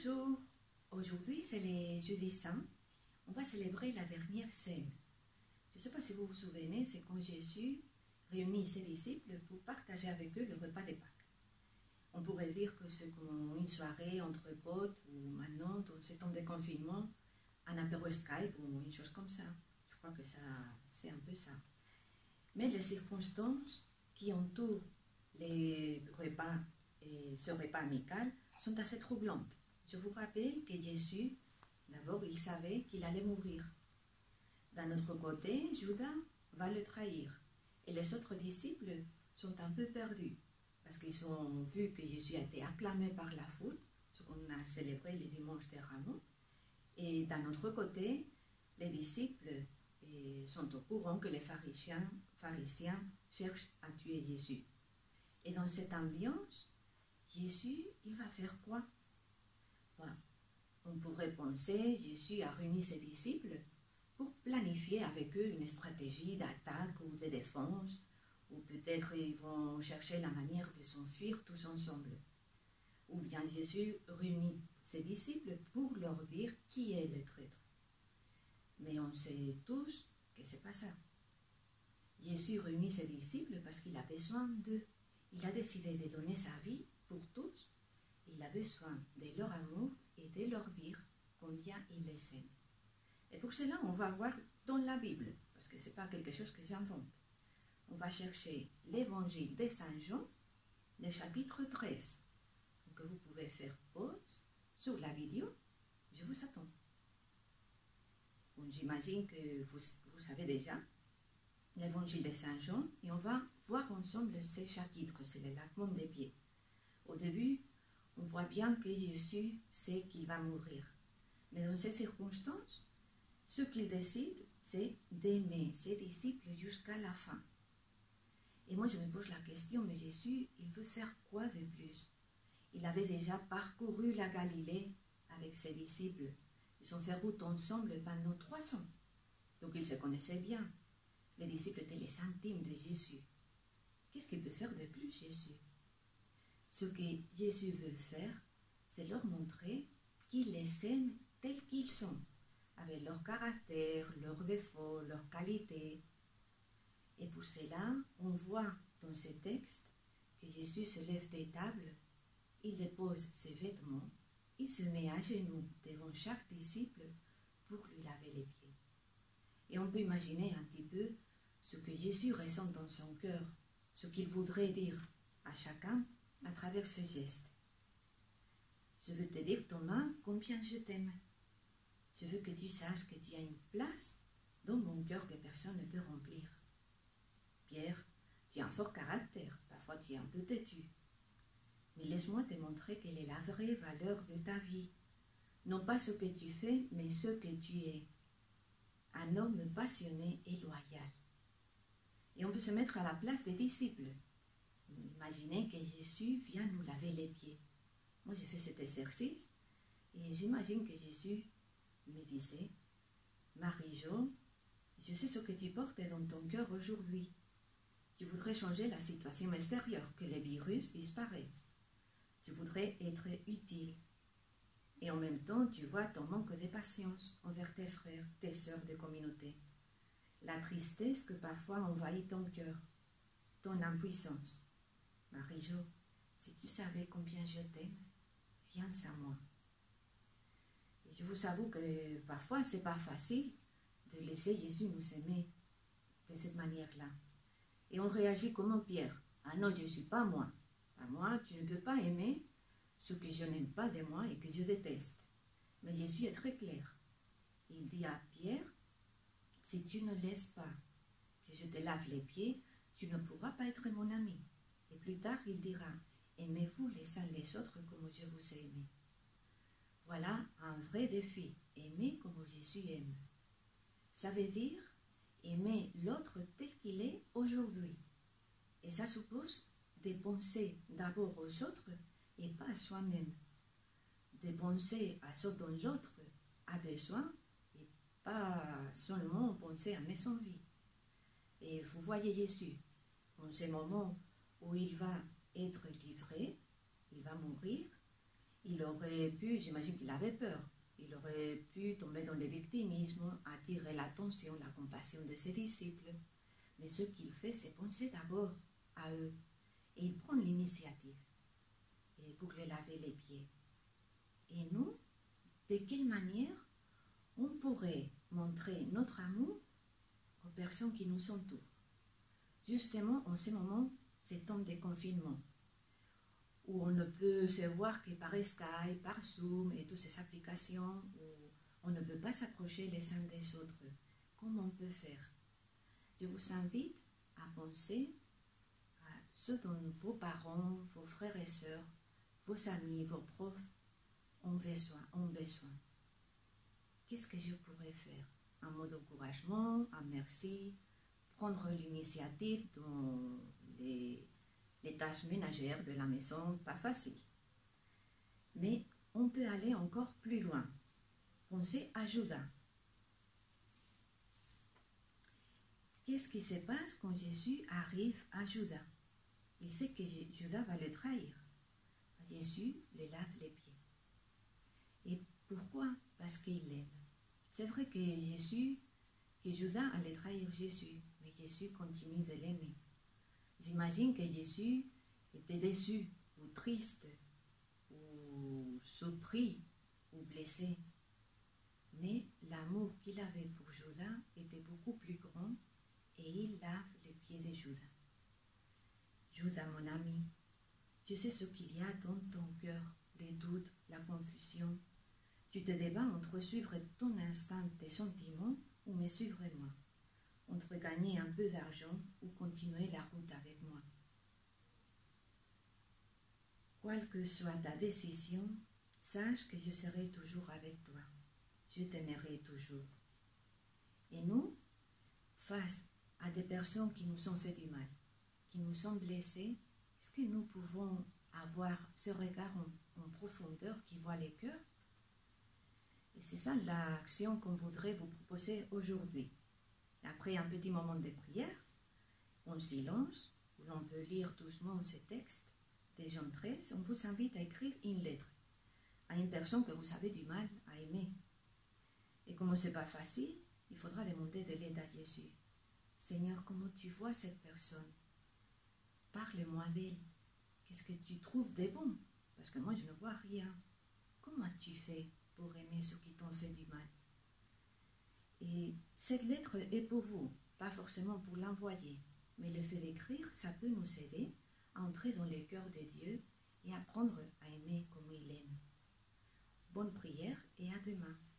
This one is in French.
Bonjour, aujourd'hui c'est les jeudis saints, on va célébrer la dernière scène. Je ne sais pas si vous vous souvenez, c'est quand Jésus réunit ses disciples pour partager avec eux le repas des Pâques. On pourrait dire que c'est comme une soirée entre potes ou maintenant, dans ces temps de confinement, un apéro Skype ou une chose comme ça. Je crois que c'est un peu ça. Mais les circonstances qui entourent les repas et ce repas amical sont assez troublantes. Je vous rappelle que Jésus, d'abord, il savait qu'il allait mourir. D'un autre côté, Judas va le trahir. Et les autres disciples sont un peu perdus parce qu'ils ont vu que Jésus a été acclamé par la foule, ce qu'on a célébré les dimanches des Rameaux. Et d'un autre côté, les disciples sont au courant que les pharisiens cherchent à tuer Jésus. Et dans cette ambiance, Jésus, il va faire quoi? Voilà. On pourrait penser Jésus a réuni ses disciples pour planifier avec eux une stratégie d'attaque ou de défense, ou peut-être ils vont chercher la manière de s'enfuir tous ensemble. Ou bien Jésus réunit ses disciples pour leur dire qui est le traître. Mais on sait tous que ce n'est pas ça. Jésus réunit ses disciples parce qu'il a besoin d'eux. Il a décidé de donner sa vie pour tous. Il a besoin de leur amour et de leur dire combien il les aime. Et pour cela, on va voir dans la Bible, parce que ce n'est pas quelque chose que j'invente. On va chercher l'évangile de Saint Jean, le chapitre 13. Donc vous pouvez faire pause sur la vidéo. Je vous attends. Bon, j'imagine que vous savez déjà l'évangile de Saint Jean, et on va voir ensemble ces chapitres, c'est le lavement des pieds. Au début, on voit bien que Jésus sait qu'il va mourir. Mais dans ces circonstances, ce qu'il décide, c'est d'aimer ses disciples jusqu'à la fin. Et moi, je me pose la question, mais Jésus, il veut faire quoi de plus? Il avait déjà parcouru la Galilée avec ses disciples. Ils ont fait route ensemble pendant 3 ans. Donc, ils se connaissaient bien. Les disciples étaient les intimes de Jésus. Qu'est-ce qu'il peut faire de plus, Jésus? Ce que Jésus veut faire, c'est leur montrer qu'il les aime tels qu'ils sont, avec leur caractère, leurs défauts, leurs qualités. Et pour cela, on voit dans ce texte que Jésus se lève des tables, il dépose ses vêtements, il se met à genoux devant chaque disciple pour lui laver les pieds. Et on peut imaginer un petit peu ce que Jésus ressent dans son cœur, ce qu'il voudrait dire à chacun à travers ce geste. Je veux te dire, Thomas, combien je t'aime. Je veux que tu saches que tu as une place dans mon cœur que personne ne peut remplir. Pierre, tu as un fort caractère, parfois tu es un peu têtu. Mais laisse-moi te montrer quelle est la vraie valeur de ta vie. Non pas ce que tu fais, mais ce que tu es. Un homme passionné et loyal. Et on peut se mettre à la place des disciples. Imaginez que Jésus vient nous laver les pieds. Moi, j'ai fait cet exercice et j'imagine que Jésus me disait, Marie-Jo, je sais ce que tu portes dans ton cœur aujourd'hui. Tu voudrais changer la situation extérieure, que les virus disparaissent. Tu voudrais être utile. Et en même temps, tu vois ton manque de patience envers tes frères, tes sœurs de communauté. La tristesse que parfois envahit ton cœur, ton impuissance. Marie-Jo, si tu savais combien je t'aime, viens à moi. Et je vous avoue que parfois, ce n'est pas facile de laisser Jésus nous aimer de cette manière-là. Et on réagit comme Pierre. Ah non, je ne suis pas moi. Pas moi, tu ne peux pas aimer ce que je n'aime pas de moi et que je déteste. Mais Jésus est très clair. Il dit à Pierre, si tu ne laisses pas que je te lave les pieds, tu ne pourras pas être mon ami. Et plus tard, il dira, aimez-vous les uns les autres comme je vous ai aimé. Voilà un vrai défi, aimer comme Jésus aime. Ça veut dire aimer l'autre tel qu'il est aujourd'hui. Et ça suppose de penser d'abord aux autres et pas à soi-même. De penser à ce dont l'autre a besoin et pas seulement penser à mes envies. Et vous voyez Jésus, en ces moments où il va être livré, il va mourir, Il aurait pu, j'imagine qu'il avait peur, il aurait pu tomber dans le victimisme, attirer l'attention, la compassion de ses disciples. Mais ce qu'il fait, c'est penser d'abord à eux. Et il prend l'initiative pour les laver les pieds. Et nous, de quelle manière on pourrait montrer notre amour aux personnes qui nous entourent? Justement, en ce moment, ces temps de confinement, où on ne peut se voir que par Skype, par Zoom et toutes ces applications, où on ne peut pas s'approcher les uns des autres. Comment on peut faire? Je vous invite à penser à ce dont vos parents, vos frères et sœurs, vos amis, vos profs ont besoin. Qu'est-ce que je pourrais faire? Un mot d'encouragement, un merci, prendre l'initiative dans les tâches ménagères de la maison, pas facile. Mais on peut aller encore plus loin. Pensez à Judas. Qu'est-ce qui se passe quand Jésus arrive à Judas? Il sait que Judas va le trahir. Jésus le lave les pieds. Et pourquoi? Parce qu'il l'aime. C'est vrai que Judas allait trahir Jésus, mais Jésus continue de l'aimer. J'imagine que Jésus était déçu, ou triste, ou surpris, ou blessé. Mais l'amour qu'il avait pour Judas était beaucoup plus grand et il lave les pieds de Judas. Judas, mon ami, tu sais ce qu'il y a dans ton cœur, les doutes, la confusion. Tu te débats entre suivre ton instinct, tes sentiments, ou me suivre moi, entre gagner un peu d'argent ou continuer la route avec moi. Quelle que soit ta décision, sache que je serai toujours avec toi. Je t'aimerai toujours. Et nous, face à des personnes qui nous ont fait du mal, qui nous ont blessés, est-ce que nous pouvons avoir ce regard en profondeur qui voit les cœurs? Et c'est ça l'action qu'on voudrait vous proposer aujourd'hui. Après un petit moment de prière, en silence, où l'on peut lire doucement ce texte des Jean 13, on vous invite à écrire une lettre à une personne que vous avez du mal à aimer. Et comme ce n'est pas facile, il faudra demander de l'aide à Jésus. Seigneur, comment tu vois cette personne? Parle-moi d'elle. Qu'est-ce que tu trouves de bon? Parce que moi, je ne vois rien. Comment as-tu fait pour aimer ceux qui t'ont fait du mal? Et cette lettre est pour vous, pas forcément pour l'envoyer, mais le fait d'écrire, ça peut nous aider à entrer dans le cœur de Dieu et apprendre à aimer comme il aime. Bonne prière et à demain.